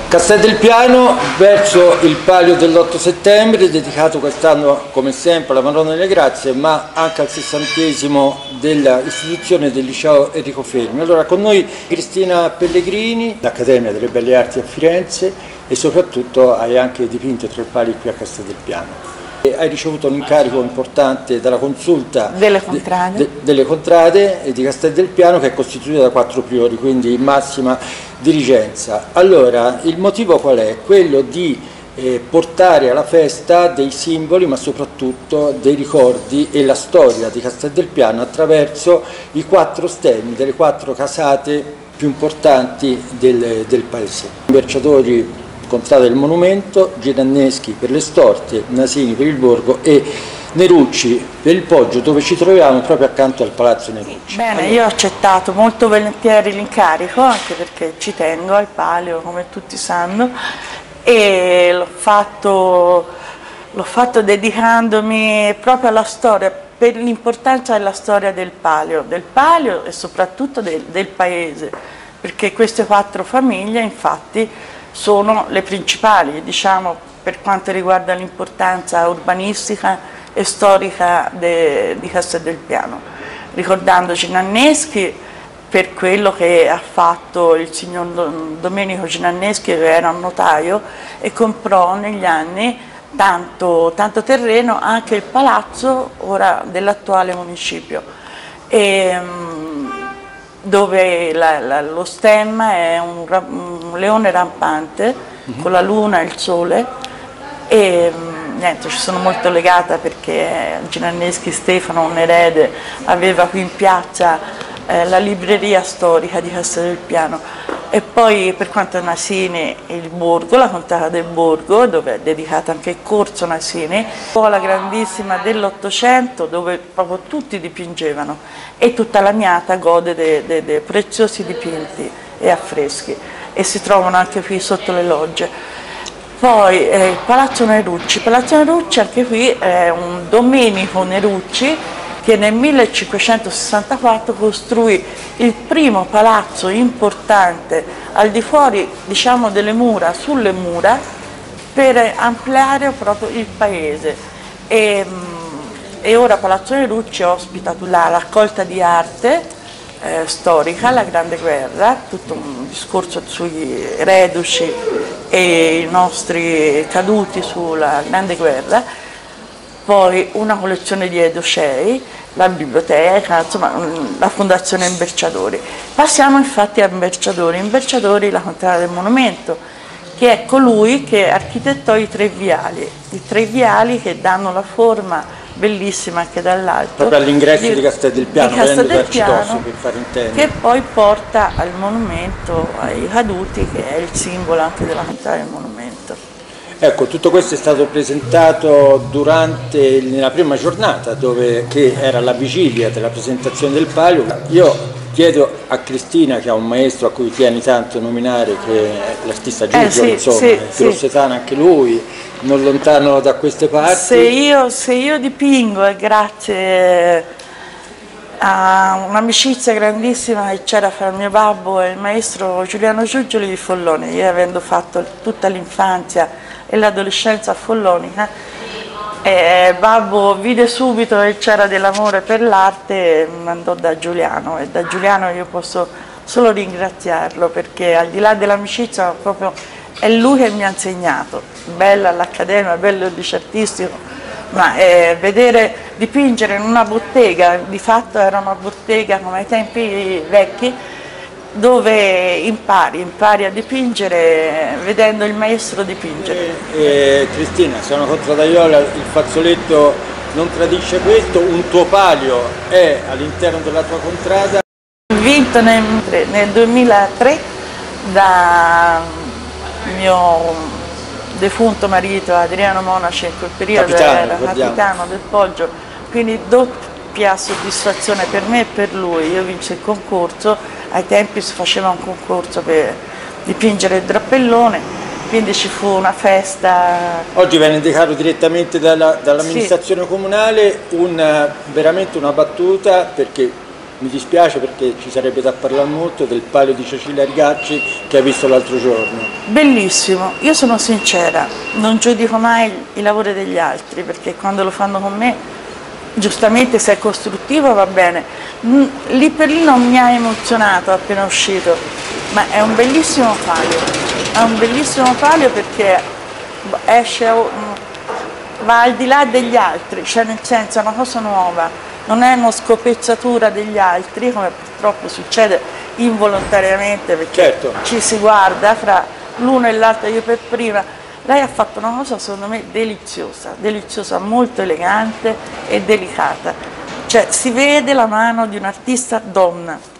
Castel del Piano verso il palio dell'8 settembre, dedicato quest'anno come sempre alla Madonna delle Grazie, ma anche al 60° della istituzione del liceo Enrico Fermi. Allora con noi Cristina Pellegrini, l'Accademia delle Belle Arti a Firenze, e soprattutto hai anche dipinto 3 pali qui a Castel del Piano. Hai ricevuto un incarico importante dalla consulta delle contrade di Castel del Piano, che è costituita da 4 priori, quindi in massima dirigenza. Allora, il motivo qual è? Quello di portare alla festa dei simboli, ma soprattutto dei ricordi e la storia di Castel del Piano attraverso i 4 stemmi delle 4 casate più importanti del paese. Merciatori Contrada del Monumento, Giranneschi per le Storte, Nasini per il Borgo e Nerucci per il Poggio, dove ci troviamo proprio accanto al Palazzo Nerucci. Bene, io ho accettato molto volentieri l'incarico, anche perché ci tengo al palio, come tutti sanno, e l'ho fatto dedicandomi proprio alla storia, per l'importanza della storia del palio e soprattutto del paese, perché queste 4 famiglie infatti sono le principali, diciamo, per quanto riguarda l'importanza urbanistica e storica di Castel del Piano, ricordando Giranneschi per quello che ha fatto il signor Domenico Giranneschi, che era un notaio e comprò negli anni tanto terreno, anche il palazzo ora dell'attuale municipio, dove lo stemma è un leone rampante con la luna e il sole, e niente, ci sono molto legata perché Giranneschi Stefano, un erede, aveva qui in piazza la libreria storica di Castel del Piano. E poi per quanto a Nasini, il Borgo, la Contrada del Borgo, dove è dedicato anche il corso Nasini, scuola grandissima dell'800 dove proprio tutti dipingevano, e tutta l'Aniata gode dei preziosi dipinti e affreschi, e si trovano anche qui sotto le logge. Poi il Palazzo Nerucci, anche qui è un Domenico Nerucci che nel 1564 costruì il primo palazzo importante al di fuori, diciamo, delle mura, sulle mura, per ampliare proprio il paese. E ora Palazzo Nerucci ospita la raccolta di arte storica, la Grande Guerra, tutto un discorso sui reduci e i nostri caduti sulla Grande Guerra, poi una collezione di Edochei, la biblioteca, insomma la Fondazione Imberciadori. Passiamo infatti a Imberciadori, la Contrada del Monumento, che è colui che architettò i 3 viali che danno la forma bellissima anche dall'alto. Proprio all'ingresso di Castel del Piano, venendo da Arcidosso, per far intendere. Che poi porta al monumento ai caduti, che è il simbolo anche della Contrada del Monumento. Ecco, tutto questo è stato presentato nella prima giornata, che era la vigilia della presentazione del palio. Io chiedo a Cristina, che ha un maestro a cui tieni tanto a nominare, che è l'artista Giulio, insomma, è grossetano anche lui, non lontano da queste parti. Se io dipingo è grazie a un'amicizia grandissima che c'era fra il mio babbo e il maestro Giuliano Giugioli di Follone. Io, avendo fatto tutta l'infanzia e l'adolescenza a Follonica, babbo vide subito che c'era dell'amore per l'arte e mi andò da Giuliano, e da Giuliano io posso solo ringraziarlo, perché al di là dell'amicizia proprio è lui che mi ha insegnato. Bella l'Accademia, bello il liceo artistico, ma vedere dipingere in una bottega, di fatto era una bottega come ai tempi vecchi, dove impari a dipingere vedendo il maestro dipingere. Cristina, sei una contradaiola, il fazzoletto non tradisce questo, un tuo palio è all'interno della tua contrada. Vinto nel 2003 da mio defunto marito Adriano Monaci, in quel periodo era capitano del Poggio, quindi doppia soddisfazione per me e per lui. Io vinsi il concorso, ai tempi si faceva un concorso per dipingere il drappellone, quindi ci fu una festa. Oggi viene indicato direttamente dall'amministrazione comunale, veramente una battuta, perché Mi dispiace perché ci sarebbe da parlare molto del palio di Cecilia Rigacci che hai visto l'altro giorno. Bellissimo, io sono sincera, non giudico mai i lavori degli altri perché quando lo fanno con me, giustamente se è costruttivo va bene. Lì per lì non mi ha emozionato appena uscito, ma è un bellissimo palio perché esce, va al di là degli altri, cioè nel senso è una cosa nuova, non è una scopezzatura degli altri come purtroppo succede involontariamente perché Certo. ci si guarda fra l'uno e l'altro, io per prima. Lei ha fatto una cosa secondo me deliziosa, deliziosa, molto elegante e delicata, cioè si vede la mano di un'artista donna.